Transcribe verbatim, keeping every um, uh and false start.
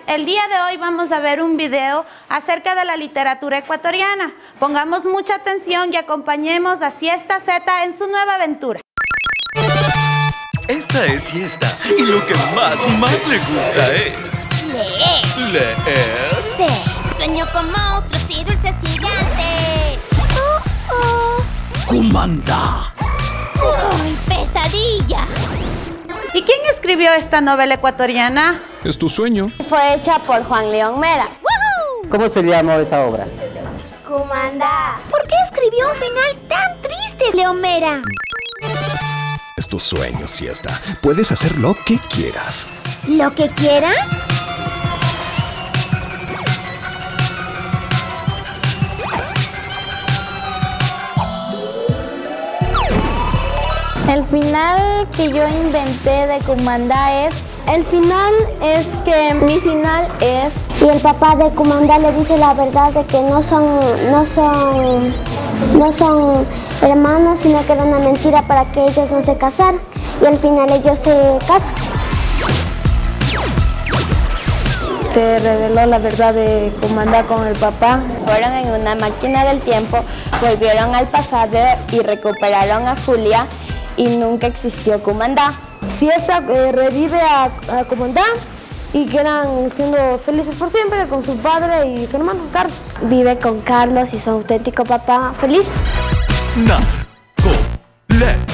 el día de hoy vamos a ver un video acerca de la literatura ecuatoriana. Pongamos mucha atención y acompañemos a Siesta Z en su nueva aventura. Esta es Siesta y lo que más, más le gusta es... Leer. ¿Leer? Sí. Sueño con monstruos y dulces gigantes. Oh, oh. ¡Comandá! ¡Uy, pesadilla! ¿Y quién escribió esta novela ecuatoriana? Es tu sueño. Fue hecha por Juan León Mera. ¡Woohoo! ¿Cómo se llamó esa obra? Comandá. ¿Por qué escribió un final tan triste, León Mera? Es tu sueño, Siesta. Puedes hacer lo que quieras. ¿Lo que quiera? El final que yo inventé de Comandá es... El final es que mi final es... Y el papá de Comandá le dice la verdad de que no son, no son, no son hermanos, sino que era una mentira para que ellos no se casaran. Y al final ellos se casan. Se reveló la verdad de Comandá con el papá. Fueron en una máquina del tiempo, volvieron al pasado y recuperaron a Julia y nunca existió Comandá. Siesta eh, revive a, a Comandá y quedan siendo felices por siempre con su padre y su hermano Carlos. Vive con Carlos y su auténtico papá feliz. Narcolepsia.